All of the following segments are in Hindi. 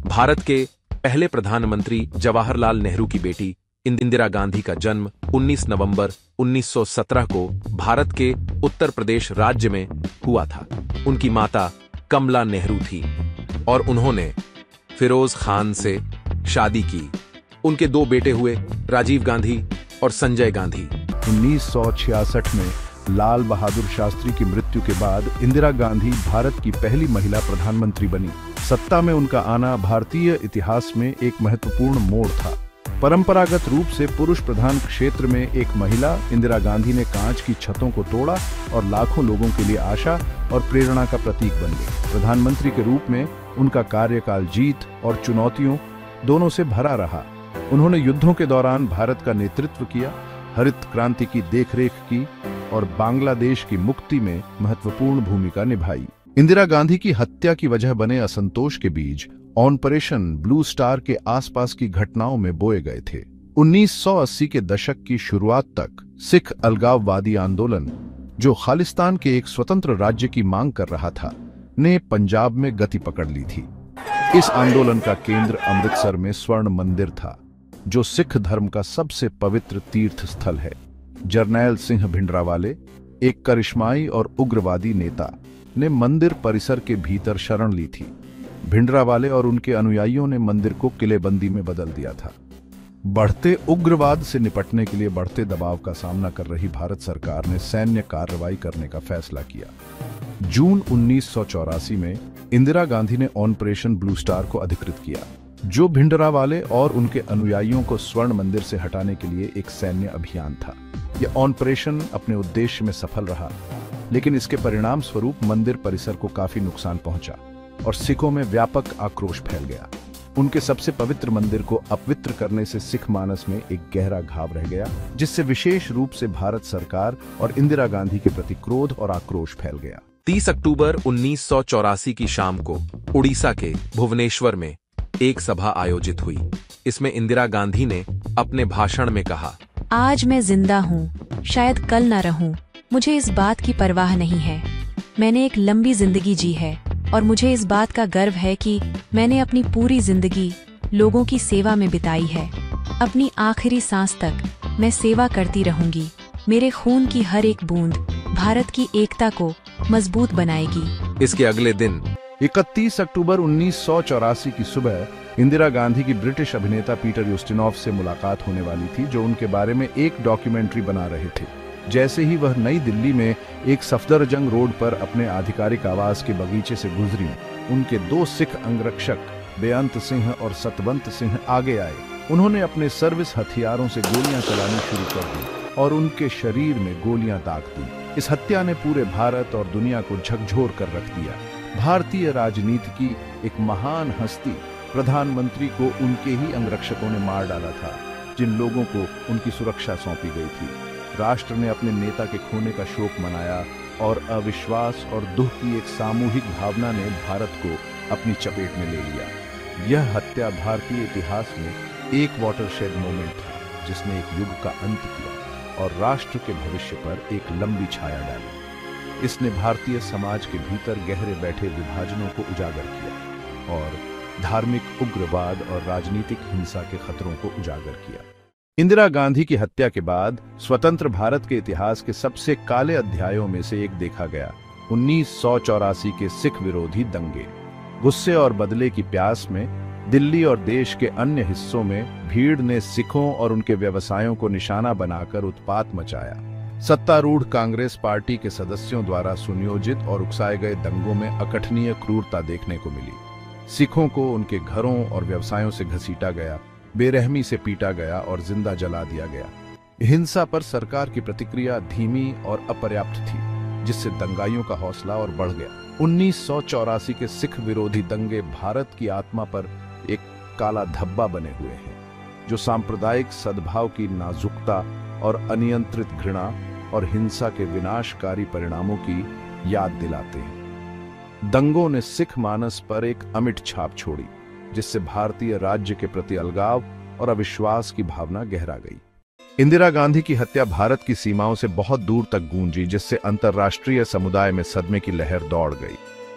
भारत के पहले प्रधानमंत्री जवाहरलाल नेहरू की बेटी इंदिरा गांधी का जन्म 19 नवंबर 1917 को भारत के उत्तर प्रदेश राज्य में हुआ था। उनकी माता कमला नेहरू थी और उन्होंने फिरोज खान से शादी की। उनके दो बेटे हुए, राजीव गांधी और संजय गांधी। 1966 में लाल बहादुर शास्त्री की मृत्यु के बाद इंदिरा गांधी भारत की पहली महिला प्रधानमंत्री बनी। सत्ता में उनका आना भारतीय इतिहास में एक महत्वपूर्ण मोड़ था। परंपरागत रूप से पुरुष प्रधान क्षेत्र में एक महिला इंदिरा गांधी ने कांच की छतों को तोड़ा और लाखों लोगों के लिए आशा और प्रेरणा का प्रतीक बन गई। प्रधानमंत्री के रूप में उनका कार्यकाल जीत और चुनौतियों दोनों से भरा रहा। उन्होंने युद्धों के दौरान भारत का नेतृत्व किया, हरित क्रांति की देखरेख की और बांग्लादेश की मुक्ति में महत्वपूर्ण भूमिका निभाई। इंदिरा गांधी की हत्या की वजह बने असंतोष के बीज ऑपरेशन ब्लू स्टार के आसपास की घटनाओं में बोए गए थे। 1980 के दशक की शुरुआत तक सिख अलगाववादी आंदोलन, जो खालिस्तान के एक स्वतंत्र राज्य की मांग कर रहा था, ने पंजाब में गति पकड़ ली थी। इस आंदोलन का केंद्र अमृतसर में स्वर्ण मंदिर था, जो सिख धर्म का सबसे पवित्र तीर्थ स्थल है। जरनैल सिंह भिंडरावाले, एक करिश्माई और उग्रवादी नेता, ने मंदिर परिसर के भीतर शरण ली थी। भिंडरावाले और उनके अनुयायियों ने मंदिर को किलेबंदी में बदल दिया था। बढ़ते उग्रवाद से निपटने के लिए बढ़ते दबाव का सामना कर रही भारत सरकार ने सैन्य कार्रवाई करने का फैसला किया। जून 1984 में इंदिरा गांधी ने ऑपरेशन ब्लू स्टार को अधिकृत किया, जो भिंडरावाले और उनके अनुयायियों को स्वर्ण मंदिर से हटाने के लिए एक सैन्य अभियान था। यह ऑपरेशन अपने उद्देश्य में सफल रहा, लेकिन इसके परिणाम स्वरूप मंदिर परिसर को काफी नुकसान पहुंचा और सिखों में व्यापक आक्रोश फैल गया। उनके सबसे पवित्र मंदिर को अपवित्र करने से सिख मानस में एक गहरा घाव रह गया, जिससे विशेष रूप से भारत सरकार और इंदिरा गांधी के प्रति क्रोध और आक्रोश फैल गया। 30 अक्टूबर 1984 की शाम को उड़ीसा के भुवनेश्वर में एक सभा आयोजित हुई। इसमें इंदिरा गांधी ने अपने भाषण में कहा, आज मैं जिंदा हूँ, शायद कल न रहूं, मुझे इस बात की परवाह नहीं है। मैंने एक लंबी जिंदगी जी है और मुझे इस बात का गर्व है कि मैंने अपनी पूरी जिंदगी लोगों की सेवा में बिताई है। अपनी आखिरी सांस तक मैं सेवा करती रहूंगी। मेरे खून की हर एक बूंद भारत की एकता को मजबूत बनाएगी। इसके अगले दिन 31 अक्टूबर 1984 की सुबह इंदिरा गांधी की ब्रिटिश अभिनेता पीटर यूस्टिनॉफ से मुलाकात होने वाली थी, जो उनके बारे में एक डॉक्यूमेंट्री बना रहे थे। जैसे ही वह नई दिल्ली में एक सफदरजंग रोड पर अपने आधिकारिक आवास के बगीचे से गुजरी, उनके दो सिख अंगरक्षक बेअंत सिंह और सतवंत सिंह आगे आए। उन्होंने अपने सर्विस हथियारों से गोलियां चलानी शुरू कर दी और उनके शरीर में गोलियां दाग दी। इस हत्या ने पूरे भारत और दुनिया को झकझोर कर रख दिया। भारतीय राजनीति की एक महान हस्ती, प्रधानमंत्री को उनके ही अंगरक्षकों ने मार डाला था, जिन लोगों को उनकी सुरक्षा सौंपी गई थी। राष्ट्र ने अपने नेता के खोने का शोक मनाया और अविश्वास और दुख की एक सामूहिक भावना ने भारत को अपनी चपेट में ले लिया। यह हत्या भारतीय इतिहास में एक वाटरशेड मोमेंट था, जिसने एक युग का अंत किया और राष्ट्र के भविष्य पर एक लंबी छाया डाली। इसने भारतीय समाज के भीतर गहरे बैठे विभाजनों को उजागर किया और धार्मिक उग्रवाद और राजनीतिक हिंसा के खतरों को उजागर किया। इंदिरा गांधी की हत्या के बाद स्वतंत्र भारत के इतिहास के सबसे काले अध्यायों में से एक देखा गया 1984 के सिख विरोधी दंगे। गुस्से और बदले की प्यास में दिल्ली और देश के अन्य हिस्सों में भीड़ ने सिखों और उनके व्यवसायों को निशाना बनाकर उत्पात मचाया। सत्तारूढ़ कांग्रेस पार्टी के सदस्यों द्वारा सुनियोजित और उकसाए गए दंगों में अकथनीय क्रूरता देखने को मिली। सिखों को उनके घरों और व्यवसायों से घसीटा गया, बेरहमी से पीटा गया और जिंदा जला दिया गया। हिंसा पर सरकार की प्रतिक्रिया धीमी और अपर्याप्त थी, जिससे दंगाइयों का हौसला और बढ़ गया। 1984 के सिख विरोधी दंगे भारत की आत्मा पर एक काला धब्बा बने हुए हैं, जो सांप्रदायिक सद्भाव की नाजुकता और अनियंत्रित घृणा और हिंसा के विनाशकारी परिणामों की याद दिलाते हैं। दंगों ने सिख मानस पर एक अमिट छाप छोड़ी, जिससे भारतीय राज्य के प्रति अलगाव और अविश्वास की भावना गहरा गई। इंदिरा गांधी की हत्या भारत की सीमाओं से बहुत दूर तक गूंजी, जिससे अंतर्राष्ट्रीय समुदाय में सदमे की लहर दौड़ गई।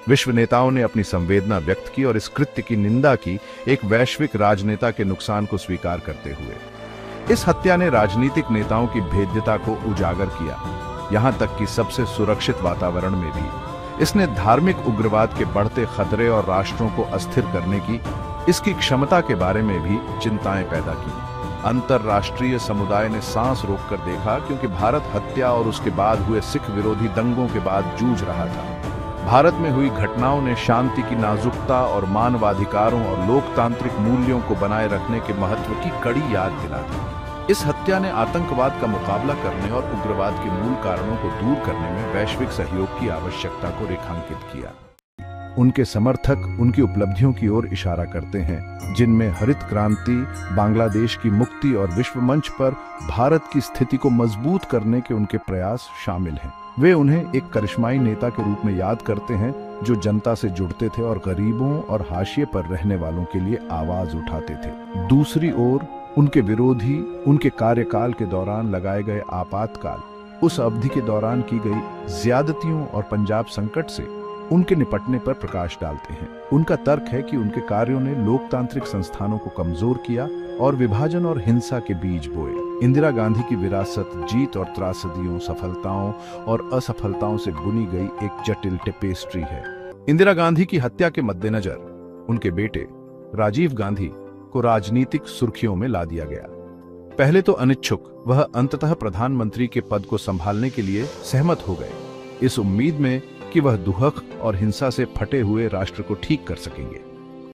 विश्व नेताओं ने अपनी संवेदना व्यक्त की और इस कृत्य की निंदा की, एक वैश्विक राजनेता के नुकसान को स्वीकार करते हुए। इस हत्या ने राजनीतिक नेताओं की भेद्यता को उजागर किया, यहां तक कि सबसे सुरक्षित वातावरण में भी। इसने धार्मिक उग्रवाद के बढ़ते खतरे और राष्ट्रों को अस्थिर करने की इसकी क्षमता के बारे में भी चिंताएं पैदा की। अंतरराष्ट्रीय समुदाय ने सांस रोककर देखा, क्योंकि भारत हत्या और उसके बाद हुए सिख विरोधी दंगों के बाद जूझ रहा था। भारत में हुई घटनाओं ने शांति की नाजुकता और मानवाधिकारों और लोकतांत्रिक मूल्यों को बनाए रखने के महत्व की कड़ी याद दिला दी। इस हत्या ने आतंकवाद का मुकाबला करने और उग्रवाद के मूल कारणों को दूर करने में वैश्विक सहयोग की आवश्यकता को रेखांकित किया। उनके समर्थक उनकी उपलब्धियों की ओर इशारा करते हैं, जिनमें हरित क्रांति, बांग्लादेश की मुक्ति और विश्व मंच पर भारत की स्थिति को मजबूत करने के उनके प्रयास शामिल हैं। वे उन्हें एक करिश्माई नेता के रूप में याद करते हैं, जो जनता से जुड़ते थे और गरीबों और हाशिए पर रहने वालों के लिए आवाज उठाते थे। दूसरी ओर उनके विरोधी उनके कार्यकाल के दौरान लगाए गए आपातकाल, उस अवधि के दौरान की गई ज्यादतियों और पंजाब संकट से उनके निपटने पर प्रकाश डालते हैं। उनका तर्क है कि उनके कार्यों ने लोकतांत्रिक संस्थानों को कमजोर किया और विभाजन और हिंसा के बीज बोए। इंदिरा गांधी की विरासत जीत और त्रासदियों, सफलताओं और असफलताओं से बुनी गई एक जटिल टेपेस्ट्री है। इंदिरा गांधी की हत्या के मद्देनजर उनके बेटे राजीव गांधी को राजनीतिक सुर्खियों में ला दिया गया। पहले तो अनिच्छुक वह अंततः प्रधानमंत्री के पद को संभालने के लिए सहमत हो गए, इस उम्मीद में कि वह दुहक और हिंसा से फटे हुए राष्ट्र को ठीक कर सकेंगे।